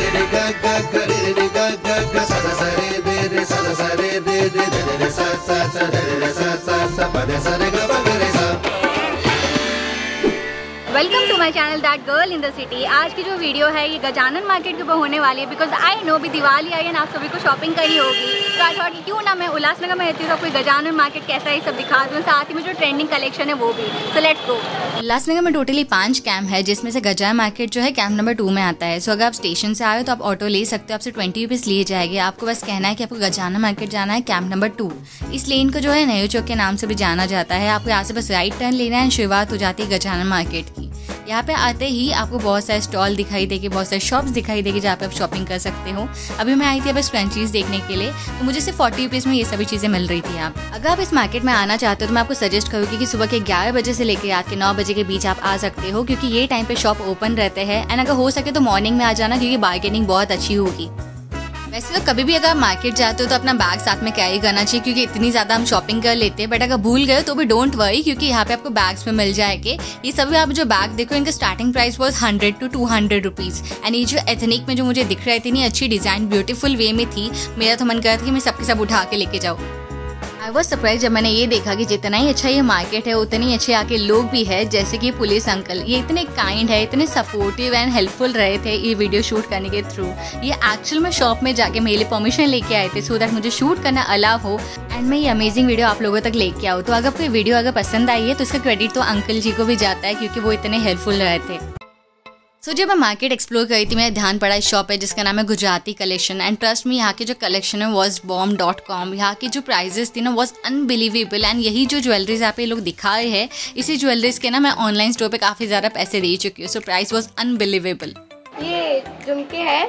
Welcome to my channel That Girl in the City. आज की जो वीडियो है ये गजानन मार्केट के ऊपर होने वाली है, बिकॉज आई नो भी दिवाली आई है ना, आप सभी को शॉपिंग करनी होगी। तो आई थॉट क्यों ना मैं उल्लासनगर में रहती हूँ तो कोई गजानन मार्केट कैसा है सब दिखा दूँ, साथ ही में जो ट्रेंडिंग कलेक्शन है वो भी। So let's go. उल्लासनगर में टोटली 5 कैंप है, जिसमें से गजानन मार्केट जो है कैंप नंबर 2 में आता है। सो अगर आप स्टेशन से आए हो तो आप ऑटो ले सकते हो, आपसे 20 रुपीज़ लिए जाएंगे। आपको बस कहना है कि आपको गजानन मार्केट जाना है कैंप नंबर 2। इस लेन को जो है नेहरू चौक के नाम से भी जाना जाता है। आपको यहाँ से बस राइट टर्न लेना है, शुरुआत हो जाती है गजानन मार्केट की। यहाँ पे आते ही आपको बहुत सारे स्टॉल दिखाई देगी, बहुत सारे शॉप्स दिखाई देगी जहाँ पे आप शॉपिंग कर सकते हो। अभी मैं आई थी बस क्रंचीज देखने के लिए, तो मुझे सिर्फ 40 रुपीज़ में ये सभी चीज़ें मिल रही थी यहाँ। अगर आप इस मार्केट में आना चाहते हो तो मैं आपको सजेस्ट करूँगी कि सुबह के 11 बजे से लेकर रात के 9 बजे के बीच आप आ सकते हो, क्योंकि ये टाइम पे शॉप ओपन रहते हैं। एंड अगर हो सके तो मॉर्निंग में आ जाना, क्योंकि बार्गेनिंग बहुत अच्छी होगी। वैसे तो कभी भी अगर आप मार्केट जाते हो तो अपना बैग साथ में कैरी करना चाहिए, क्योंकि इतनी ज़्यादा हम शॉपिंग कर लेते हैं। बट अगर भूल गए तो भी डोंट वरी, क्योंकि यहाँ पे आपको बैग्स में मिल जाएंगे। ये सभी आप जो बैग देखो इनका starting price was 100 to 200 rupees. And ये जो एथनिक में जो मुझे दिख रहा है इतनी अच्छी डिज़ाइन ब्यूटीफुल वे में थी, मेरा तो मन कर रहा था कि मैं सबके सब उठा के लेके जाऊँ। आई वॉज सरप्राइज जब मैंने ये देखा कि जितना ही अच्छा ये मार्केट है उतने ही अच्छे आके लोग भी है, जैसे कि पुलिस अंकल। ये इतने काइंड है, इतने सपोर्टिव एंड हेल्पफुल रहे थे ये वीडियो शूट करने के थ्रू। ये एक्चुअल में शॉप में जाके मेरे लिए परमिशन लेके आए थे, सो दैट मुझे शूट करना अलाउ हो एंड मैं ये अमेजिंग वीडियो आप लोगों तक लेके आऊँ। तो अगर आपको वीडियो अगर पसंद आई है तो इसका क्रेडिट तो अंकल जी को भी जाता है, क्योंकि वो इतने हेल्पफुल रहे थे। सो जब मैं मार्केट एक्सप्लोर करी थी मेरा ध्यान पड़ा इस शॉप है जिसका नाम है गुजराती कलेक्शन। एंड ट्रस्ट में यहाँ की जो कलेक्शन है वॉज bomb.com। यहाँ की जो प्राइजेस थी ना वॉज अनबिलीवेबल। एंड यही जो ज्वेलरीज यहाँ पे लोग दिखाए हैं, इसी ज्वेलरीज के ना मैं ऑनलाइन स्टोर पे काफ़ी ज़्यादा पैसे दे चुकी हूँ। So price was unbelievable. ये झुमके है,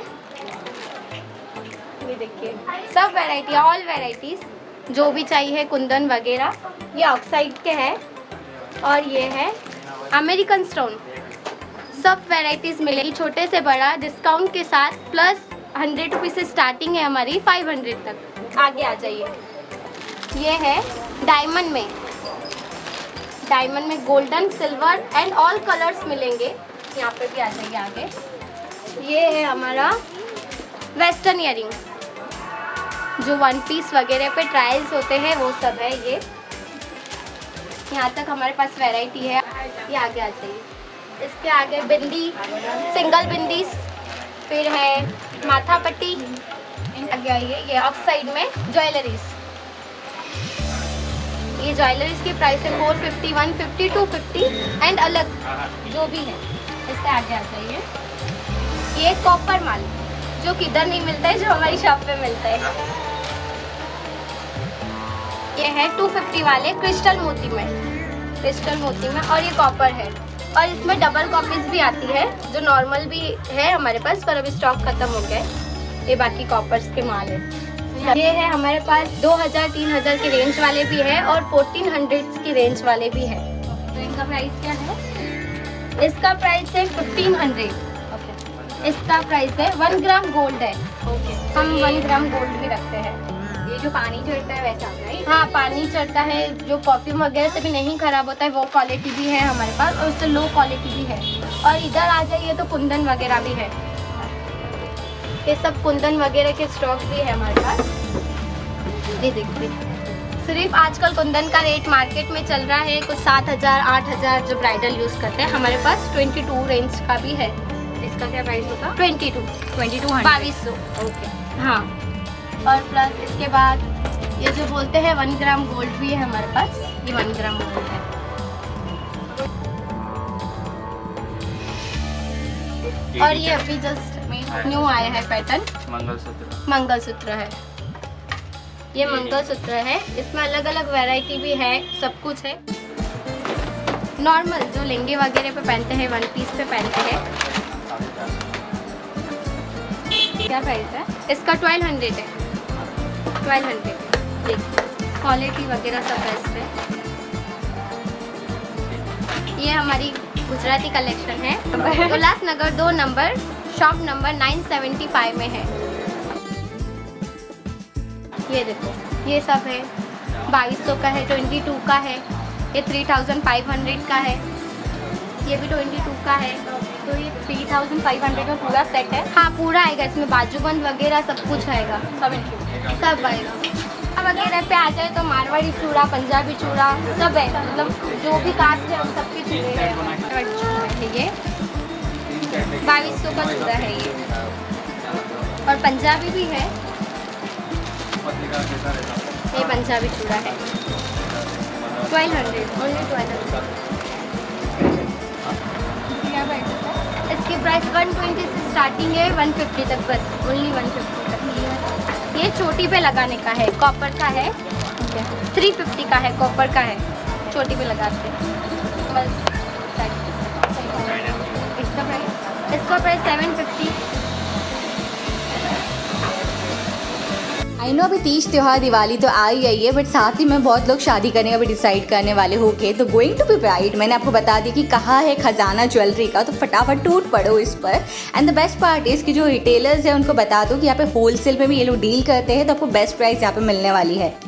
ये देखिए सब वैरायटी, ऑल वैरायटीज जो भी चाहिए, कुंदन वगैरह। ये ऑक्साइड के है और ये है अमेरिकन स्टोन। सब वैरायटीज़ मिलेगी, छोटे से बड़ा डिस्काउंट के साथ। प्लस 100 रुपीज़ से स्टार्टिंग है हमारी 500 तक। आगे आ जाइए। ये है डायमंड में, डायमंड में golden, silver and all colours मिलेंगे। यहाँ पे भी आ जाइए आगे। ये है हमारा वेस्टर्न ईयरिंग, जो 1 पीस वगैरह पे ट्रायल्स होते हैं वो सब है। ये यहाँ तक हमारे पास वैरायटी है। ये आगे आ जाइए। इसके आगे बिंदी, सिंगल बिंदी, फिर है माथा पट्टी। आगे आइए, ये ऑक्साइड में ज्वेलरीज। ये ज्वेलरीज की प्राइस है 450, 150, 250 एंड अलग जो भी है। इससे आगे आ जाइए। ये कॉपर माल जो किधर नहीं मिलता है, जो हमारी शॉप पे मिलता है। ये है 250 वाले क्रिस्टल मोती में, क्रिस्टल मोती में, और ये कॉपर है। और इसमें डबल कॉपीज भी आती है, जो नॉर्मल भी है हमारे पास, पर अभी स्टॉक खत्म हो गया है। ये बाकी कॉपर्स के माल है। ये है हमारे पास 2000, 3000 की रेंज वाले भी है और 1400 की रेंज वाले भी है। तो इनका प्राइस क्या है? इसका प्राइस है 1500। इसका प्राइस है 1 ग्राम गोल्ड है। हम 1 ग्राम गोल्ड भी रखते हैं। ये जो पानी चढ़ता है वैसा है? हाँ, पानी चढ़ता है, जो परफ्यूम वगैरह से भी नहीं खराब होता है, वो क्वालिटी भी है हमारे पास, और उससे लो क्वालिटी भी है। और इधर आ जाइए तो कुंदन वगैरह भी है। ये सब कुंदन वगैरह के स्टॉक भी है हमारे पास। ये देखिए, सिर्फ आजकल कुंदन का रेट मार्केट में चल रहा है कुछ 7000, 8000 जो ब्राइडल यूज़ करते हैं। हमारे पास 22 रेंज का भी है। इसका क्या प्राइस होगा? 2200। ओके, हाँ। और प्लस इसके बाद ये जो बोलते हैं 1 ग्राम गोल्ड भी है हमारे पास। ये 1 ग्राम गोल्ड है। और ये अभी जस्ट न्यू आया है पैटर्न, मंगलसूत्र है। ये मंगलसूत्र है, इसमें अलग अलग वैरायटी भी है, सब कुछ है। नॉर्मल जो लहंगे वगैरह पे पहनते हैं, 1 पीस पे पहनते हैं। क्या प्राइस है इसका? 1200 है। 1200। देखिए क्वालिटी वगैरह सब बेस्ट है। ये हमारी गुजराती कलेक्शन है, उल्लासनगर 2 नंबर, शॉप नंबर 975 में है। ये देखो, ये सब है 2200 का है, 22 का है, ये 3500 का है, ये भी 22 का है, तो ये 3500 में पूरा सेट है। हाँ पूरा आएगा, इसमें बाजूबंद वगैरह सब कुछ आएगा, सब इंक्लूड सब आएगा। वगैरह पे आ जाए तो मारवाड़ी चूड़ा, पंजाबी चूड़ा सब है, मतलब जो भी कास्ट है उन सबके चूड़े हैं। मारवाड़ी चूड़ा है ये 2200 का चूड़ा है ये, और पंजाबी भी है, ये पंजाबी चूड़ा है 1200, ओनली 1200। इसकी प्राइस 120 से स्टार्टिंग है, 150 तक, बस ओनली 150 तक। ये चोटी पे लगाने का है, कॉपर का है, 350 का है, कॉपर का है, चोटी पे लगाते हैं बस। इसका प्राइस 750। आई नो अभी तीज त्योहार दिवाली तो आ ही है, बट साथ ही में बहुत लोग शादी करने का भी डिसाइड करने वाले होके, तो गोइंग टू बी ब्राइड मैंने आपको बता दी कि कहाँ है खजाना ज्वेलरी का, तो फटाफट टूट पड़ो इस पर। And the best part is कि जो रिटेलर्स हैं उनको बता दो कि यहाँ पे होलसेल में भी ये लोग डील करते हैं, तो आपको बेस्ट प्राइस यहाँ पे मिलने वाली है।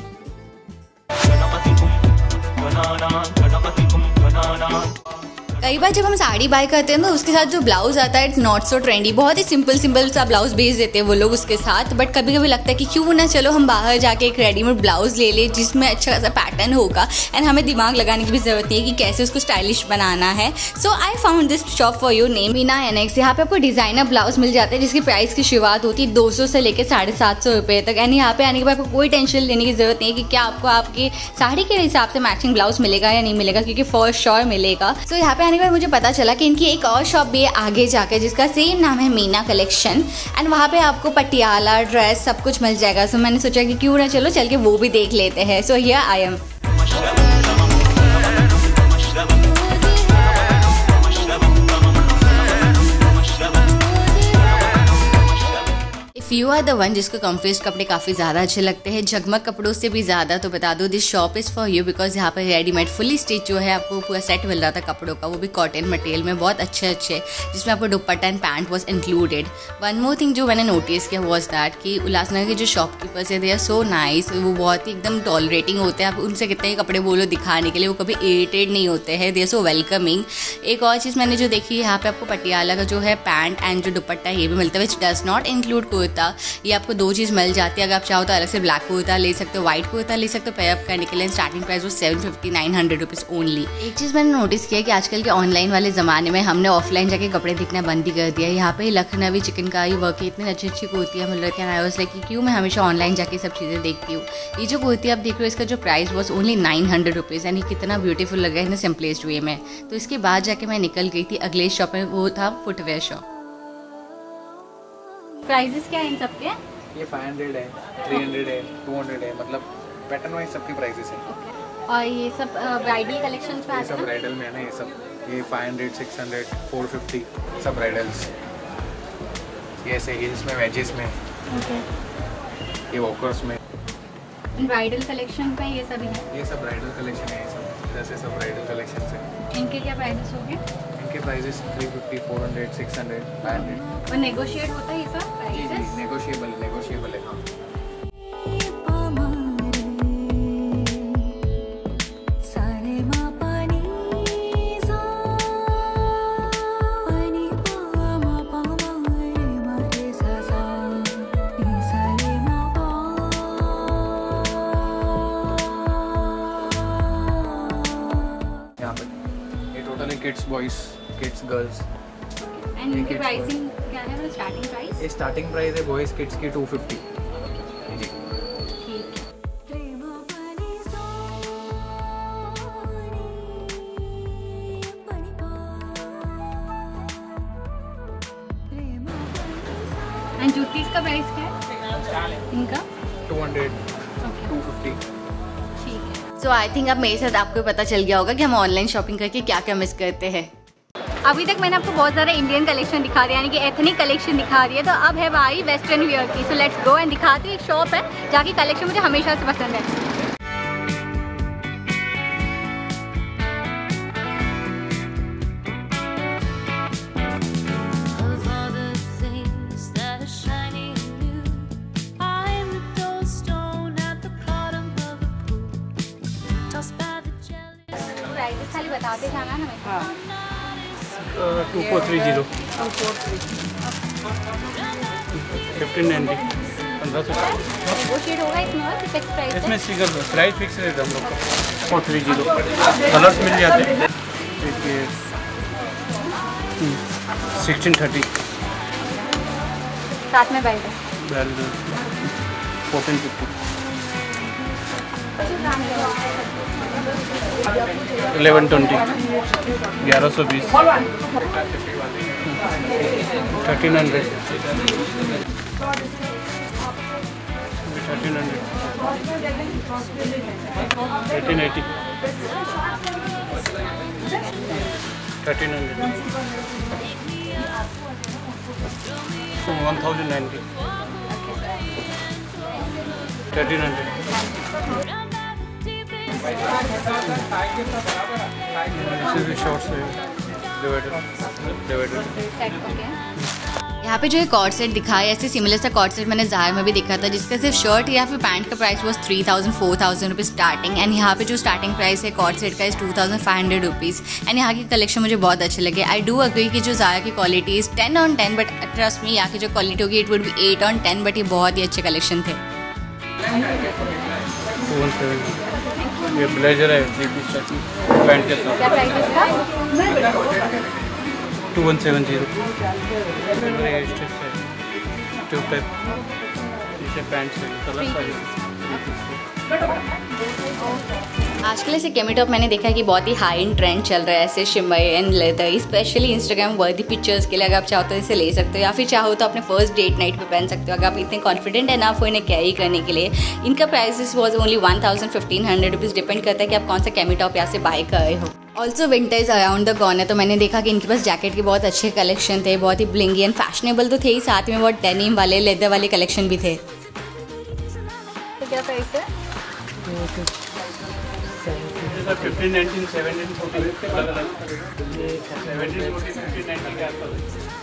कई बार जब हम साड़ी बाय करते हैं तो उसके साथ जो ब्लाउज आता है इट्स नॉट सो ट्रेंडी, बहुत ही सिंपल सा ब्लाउज भेज देते हैं वो लोग उसके साथ। बट कभी कभी लगता है कि क्यों ना चलो हम बाहर जाके एक रेडीमेड ब्लाउज ले ले जिसमें अच्छा खासा पैटर्न होगा, एंड हमें दिमाग लगाने की भी जरूरत नहीं है कि कैसे उसको स्टाइलिश बनाना है। So I found this shop for you, name Meena Annex. यहाँ पे आपको डिजाइनर ब्लाउज मिल जाते हैं जिसकी प्राइस की शुरुआत होती है 200 से लेकर 750 रुपये तक। एंड यहाँ पे आने के बाद आपको कोई टेंशन लेने की जरूरत नहीं है कि क्या आपको आपकी साड़ी के हिसाब से मैचिंग ब्लाउज मिलेगा या नहीं मिलेगा, क्योंकि फॉर श्योर मिलेगा। सो यहाँ पे आने के बाद मुझे पता चला कि इनकी एक और शॉप भी है आगे जाके जिसका सेम नाम है मीना कलेक्शन, एंड वहाँ पे आपको पटियाला ड्रेस सब कुछ मिल जाएगा। सो मैंने सोचा कि क्यों ना चलो चल के वो भी देख लेते हैं। So here I am. If you are the one जिसको कम्फर्ट कपड़े काफ़ी ज़्यादा अच्छे लगते हैं, झगमग कपड़ों से भी ज़्यादा, तो बता दो this shop is for you, because यहाँ पर रेडीमेड फुली स्टिच जो है आपको पूरा सेट मिल रहा था कपड़ों का, वो भी कॉटन मटेरियल में बहुत अच्छे जिसमें आपको dupatta and pant was included. One more thing जो मैंने नोटिस किया वॉज दैट कि उल्लासनगर के जो शॉपकीपर्स है दे आर सो नाइस, वो बहुत ही एकदम टॉलरेटिंग होते हैं। आप उनसे कितने ही कपड़े बोलो दिखाने के लिए वो कभी इरिटेट नहीं होते हैं, दे आर सो वेलकमिंग। एक और चीज़ मैंने जो देखी यहाँ पे आपको पटियाला का जो है पैंट एंड जो दुपट्टा ये भी मिलता है, which does not include kurta. ये आपको दो चीज़ मिल जाती है, अगर आप चाहो तो अलग से ब्लैक कुर्ता ले सकते हो, व्हाइट कुर्ता ले सकते हो पेयर अप करने के लिए। स्टार्टिंग प्राइस वो 750-900 रुपीज़ ओनली। एक चीज़ मैंने नोटिस किया कि आजकल के ऑनलाइन वाले ज़माने में हमने ऑफलाइन जाके कपड़े दिखना बंद ही कर दिया। यहाँ पे लखनवी चिकनकारी वर्क की इतनी अच्छी कुर्तियाँ मिल रही थी, आई वाज लाइक कि क्यों मैं हमेशा ऑनलाइन जाके सब चीज़ें देखती हूँ। ये जो कुर्ती आप देख रहे हो इसका जो price was only 900 rupees, and ये कितना ब्यूटीफुल लगा है इन सिंपलेस्ट वे में। तो इसके बाद जाके मैं निकल गई थी अगले शॉप में, वो था फुटवेयर शॉप। प्राइजेस क्या है इन सब के? ये 500 है, 300 है, 200 है, मतलब पैटर्न वाइज सबके प्राइसेस हैं। और ये सब ब्राइडल कलेक्शंस में ये आते सब हैं? ब्राइडल में है ना, ये सब ये 500, 600, 450 सब ब्राइडल्स। ये ऐसे हिल्स में, वेजेस में, ओके। ये वॉकर्स में। ब्राइडल कलेक्शन पे ये सभी है? ये सब ब्राइडल कलेक्शन है, ये सब जैसे सब ब्राइडल कलेक्शन है। इनके क्या प्राइसेस होंगे? इनके प्राइसेस 350, 400, 600, 500। और नेगोशिएट होता है ये सब जी प्राइसेस? नेगोशिएबल है। हाँ kids boys, kids girls. And इनकी प्राइसिंग क्या है, मतलब स्टार्टिंग प्राइस? ये स्टार्टिंग प्राइस है बॉयज किड्स की 250 जी। ठीक है। एंड जूतीज का प्राइस क्या है इनका? 200, 250। सो आई थिंक अब मेरे साथ आपको पता चल गया होगा कि हम ऑनलाइन शॉपिंग करके क्या क्या मिस करते हैं। अभी तक मैंने आपको बहुत ज़्यादा इंडियन कलेक्शन दिखा दिया, यानी कि एथनिक कलेक्शन दिखा रही है, तो अब है बारी वेस्टर्न वियर की। सो लेट्स गो एंड दिखाती हूँ। एक शॉप है जाके कलेक्शन मुझे हमेशा से पसंद है। प्राइसेस खाली बताते जाना ना। हाँ 2430 1590 1500 नेगोशिएट होगा इसमें और फिक्स प्राइस है? इसमें सिंगल प्राइस फिक्स रहता है हम लोग का 430 कलर्स मिल जाते हैं। देखिए 1630 साथ में बेल्ट है। 1450 1120 1120 1300 1880 1300 1090 1300 This is the short sleeve divided. यहाँ पे जो एक कॉर्ड सेट दिखा है, ऐसे सिमिलर सा कॉर्ड सेट मैंने ज़ाहिर में भी देखा था, जिसका सिर्फ शर्ट या फिर पैंट का price was 3000 4000 rupees starting. And यहाँ पे जो स्टार्टिंग प्राइस है कॉर्ड सेट का इस 2500 रुपीज़। एंड यहाँ की कलेक्शन मुझे बहुत अच्छे लगे। आई डू अग्री कि जो ज़ारा की quality is 10 on 10, but trust me यहाँ की जो क्वालिटी होगी it would be 8 on 10, but ये बहुत ही अच्छे कलेक्शन थे। ये ब्लेजर है पैंट के साथ। क्या प्राइस है इसका? 2170 ट्यूब टाइप नीचे पैंट से कलर साइज। आजकल ऐसे केमी टॉप मैंने देखा है कि बहुत ही हाई इन ट्रेंड चल रहा है, ऐसे shimmer and leather, specially Instagram worthy pictures के लिए। अगर आप चाहो तो इसे ले सकते हो, या फिर चाहो तो अपने फर्स्ट डेट नाइट पे पहन सकते हो अगर आप इतने कॉन्फिडेंट एनफ हो इन्हें कैरी करने के लिए। इनका price was only 1500 rupees. Depend करता है कि आप कौन सा केमी टॉप यहाँ से बाय कर रहे हो। Also winter is around the corner, तो मैंने देखा कि इनके पास जैकेट के बहुत अच्छे कलेक्शन थे, बहुत ही ब्लिंगी एंड फैशनेबल तो थे ही, साथ में बहुत डेनिम वाले लेदर वाले कलेक्शन भी थे। तो क्या प्राइस है? 15, 19, 17, 14 अलग-अलग 17, 14, 15, 19 के आसपास।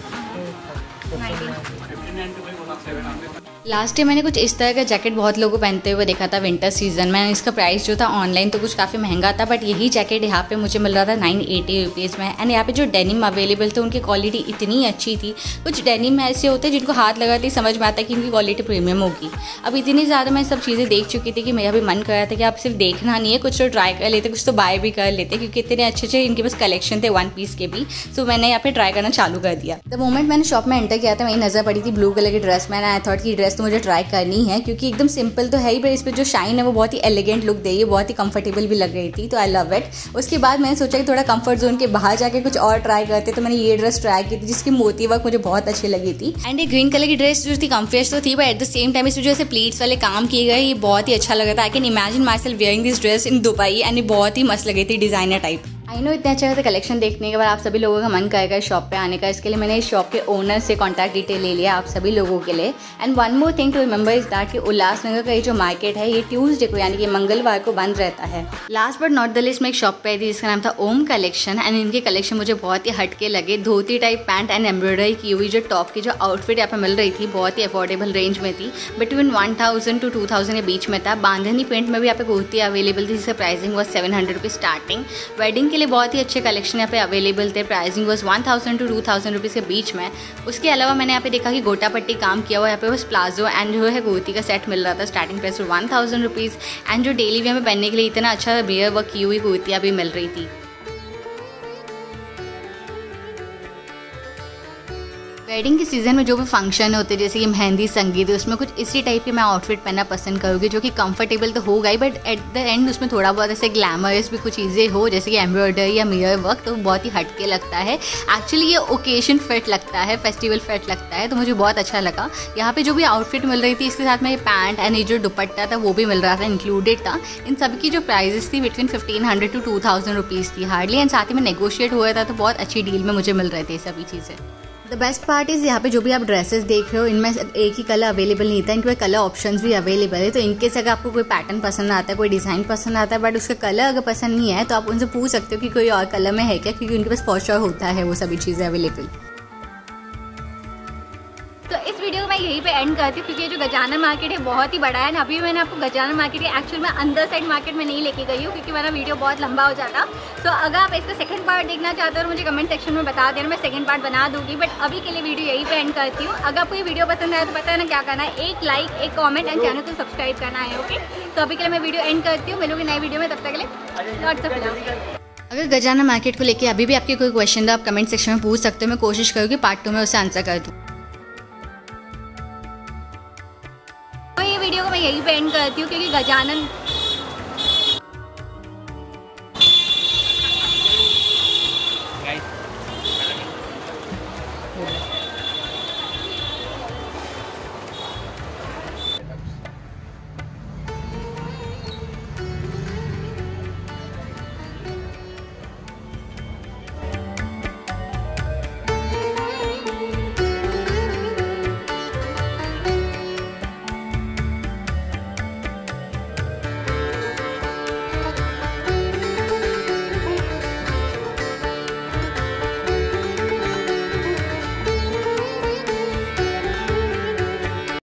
15 to 7। लास्ट टाइम मैंने कुछ इस तरह का जैकेट बहुत लोगों को पहनते हुए देखा था विंटर सीजन में। इसका प्राइस जो था ऑनलाइन तो कुछ काफ़ी महंगा था, बट यही जैकेट यहाँ पे मुझे मिल रहा था 980 रुपीज़ में। एंड यहाँ पे जो डेनिम अवेलेबल थे उनकी क्वालिटी इतनी अच्छी थी। कुछ डेनिम ऐसे होते हैं जिनको हाथ लगाते ही समझ में आता है कि इनकी क्वालिटी प्रीमियम होगी। अब इतनी ज़्यादा मैं सब चीज़ें देख चुकी थी कि मेरा भी मन कर रहा था कि आप सिर्फ देखना नहीं है, कुछ तो ट्राई कर लेते, कुछ तो बाय भी कर लेते, क्योंकि इतने अच्छे अच्छे इनके पास कलेक्शन थे वन पीस के भी। सो मैंने यहाँ पे ट्राई करना चालू कर दिया। द मोमेंट मैंने शॉप में एंटर किया था, वही नज़र पड़ी थी ब्लू कलर की ड्रेस। मैंने आई थॉट की ड्रेस तो मुझे ट्राई करनी है, क्योंकि एकदम सिंपल तो है ही, पर इस पर जो शाइन है वो बहुत ही एलिगेंट लुक दे रही है, बहुत ही कंफर्टेबल भी लग रही थी, तो आई लव इट। उसके बाद मैंने सोचा कि थोड़ा कंफर्ट जोन के बाहर जाके कुछ और ट्राई करते, तो मैंने ये ड्रेस ट्राई की थी जिसकी मोती वर्क मुझे बहुत अच्छी लगी थी। एंड ये ग्रीन कलर की ड्रेस जो थी कम्फर्ट तो थी, but at the same time इसमें जो ऐसे प्लीट्स वाले काम किए गए, ये बहुत ही अच्छा लग रहा था। I can imagine myself wearing this dress in Dubai, and ये बहुत ही मस्त लगी थी, डिजाइनर टाइप। आई नो इतने अच्छा कलेक्शन देखने के बाद आप सभी लोगों का मन करेगा शॉप पे आने का। इसके लिए मैंने इस शॉप के ओनर से कॉन्टैक्ट डिटेल ले लिया आप सभी लोगों के लिए। And one more thing to remember is that कि उल्लासनगर का ये जो मार्केट है ये ट्यूसडे को यानी कि मंगलवार को बंद रहता है। Last but not the least में एक शॉप पे आई थी जिसका नाम था ओम कलेक्शन। एंड इनके कलेक्शन मुझे बहुत ही हटके लगे। Dhoti type pant and embroidery की हुई जो टॉप की जो आउटफिट यहाँ पे मिल रही थी बहुत ही अफोर्डेबल रेंज में थी, बिटवीन 1000 to 2000 के बीच में था। बांधनी प्रिंट में भी यहाँ पे कुर्ती अवेलेबल थी जिसका pricing was 700 rupees starting. Wedding के लिए बहुत ही अच्छे कलेक्शन यहाँ पे अवेलेबल थे, प्राइसिंग वॉज 1000 to 2000 रुपीज़ के बीच में। उसके अलावा मैंने यहाँ पे देखा कि गोटा पट्टी काम किया हुआ यहाँ पे बस प्लाजो एंड जो है कुर्ती का सेट मिल रहा था, स्टार्टिंग प्राइस 1000 रुपीज़। एंड जो डेली वेयर में पहनने के लिए इतना अच्छा बेयर वर्क की हुई कुर्तियाँ भी मिल रही थी। वेडिंग के सीज़न में जो भी फंक्शन होते हैं जैसे कि मेहंदी संगीत, उसमें कुछ इसी टाइप की मैं आउटफिट पहनना पसंद करूँगी जो कि कंफर्टेबल तो होगा ही, बट एट द एंड उसमें थोड़ा बहुत ऐसे ग्लैमरस भी कुछ चीज़ें हो जैसे कि एम्ब्रॉयडरी या मिरर वर्क, तो बहुत ही हटके लगता है। एक्चुअली ये ओकेजन फिट लगता है, फेस्टिवल फिट लगता है, तो मुझे बहुत अच्छा लगा। यहाँ पे जो भी आउटफिट मिल रही थी इसके साथ में ये पैंट एंड ये जो दुपट्टा था वो भी मिल रहा था, इंक्लूडेड था। इन सब की जो प्राइजेस थी बिटवीन 1500 to 2000 रुपीज़ थी हार्डली। एंड साथ ही में नेगोशिएट हुआ था, तो बहुत अच्छी डील में मुझे मिल रहे थे सभी चीज़ें। द बेस्ट पार्ट इज़ यहाँ पे जो भी आप ड्रेसेस देख रहे हो इनमें एक ही कलर अवेलेबल नहीं था, इनके कलर ऑप्शंस भी अवेलेबल है। तो इनकेस अगर आपको कोई पैटर्न पसंद आता है, कोई डिज़ाइन पसंद आता है, बट उसका कलर अगर पसंद नहीं है तो आप उनसे पूछ सकते हो कि कोई और कलर में है क्या, क्योंकि उनके पास फॉर श्योर होता है वो सभी चीज़ें अवेलेबल। तो इस इस वीडियो को मैं यहीं पे एंड करती हूँ, क्योंकि ये जो गजानन मार्केट है बहुत ही बड़ा है ना। अभी मैंने आपको गजानन मार्केट के एक्चुअल में अंदर साइड मार्केट में नहीं लेके गई हूँ, क्योंकि वरना वीडियो बहुत लंबा हो जाता। तो अगर आप इसका सेकंड पार्ट देखना चाहते हो तो मुझे कमेंट सेक्शन में बता देना, मैं सेकंड पार्ट बना दूँगी। बट अभी के लिए वीडियो यहीं पे एंड करती हूँ। अगर आपको ये वीडियो पसंद आया तो पता है ना क्या करना है, एक लाइक, एक कॉमेंट एंड चैनल को सब्सक्राइब करना है। ओके, तो अभी के लिए मैं वीडियो एंड करती हूँ। मिलूंगी नई वीडियो में, तब तक के लिए लॉट्स ऑफ लव। अगर गजानन मार्केट को लेके अभी भी आपके कोई क्वेश्चन है आप कमेंट सेक्शन में पूछ सकते हो, मैं कोशिश करूँगी पार्ट 2 में उसे आंसर कर दूँ। तो ये वीडियो को मैं यहीं पे एंड करती हूँ, क्योंकि गजानन